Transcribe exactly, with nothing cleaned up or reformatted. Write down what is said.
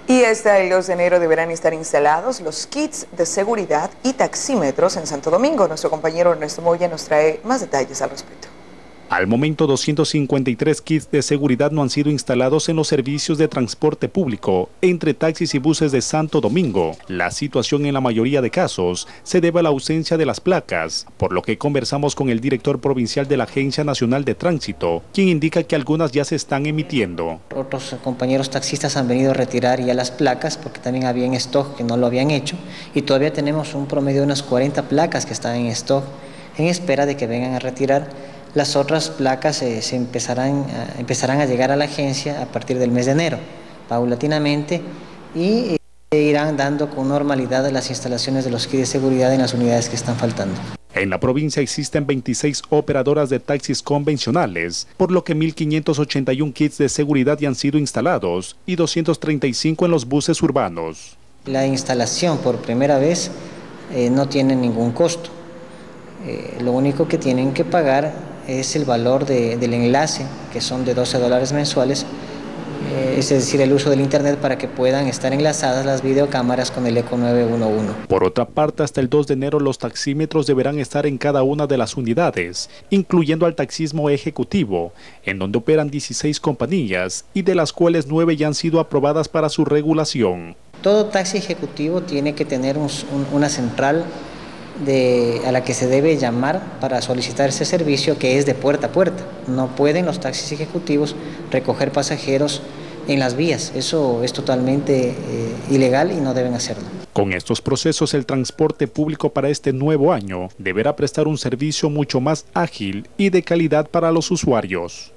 Y hasta el dos de enero deberán estar instalados los kits de seguridad y taxímetros en Santo Domingo. Nuestro compañero Ernesto Moya nos trae más detalles al respecto. Al momento, doscientos cincuenta y tres kits de seguridad no han sido instalados en los servicios de transporte público entre taxis y buses de Santo Domingo. La situación en la mayoría de casos se debe a la ausencia de las placas, por lo que conversamos con el director provincial de la Agencia Nacional de Tránsito, quien indica que algunas ya se están emitiendo. Otros compañeros taxistas han venido a retirar ya las placas porque también había en stock que no lo habían hecho, y todavía tenemos un promedio de unas cuarenta placas que están en stock en espera de que vengan a retirar. Las otras placas eh, se empezarán a, empezarán a llegar a la agencia a partir del mes de enero, paulatinamente, y eh, irán dando con normalidad las instalaciones de los kits de seguridad en las unidades que están faltando. En la provincia existen veintiséis operadoras de taxis convencionales, por lo que mil quinientos ochenta y uno kits de seguridad ya han sido instalados y doscientos treinta y cinco en los buses urbanos. La instalación por primera vez eh, no tiene ningún costo. Eh, lo único que tienen que pagar es el valor de, del enlace, que son de doce dólares mensuales, eh, es decir, el uso del internet para que puedan estar enlazadas las videocámaras con el ECO nueve uno uno. Por otra parte, hasta el dos de enero los taxímetros deberán estar en cada una de las unidades, incluyendo al taxismo ejecutivo, en donde operan dieciséis compañías y de las cuales nueve ya han sido aprobadas para su regulación. Todo taxi ejecutivo tiene que tener un, un, una central De, a la que se debe llamar para solicitar ese servicio, que es de puerta a puerta. No pueden los taxis ejecutivos recoger pasajeros en las vías. Eso es totalmente eh, ilegal y no deben hacerlo. Con estos procesos, el transporte público para este nuevo año deberá prestar un servicio mucho más ágil y de calidad para los usuarios.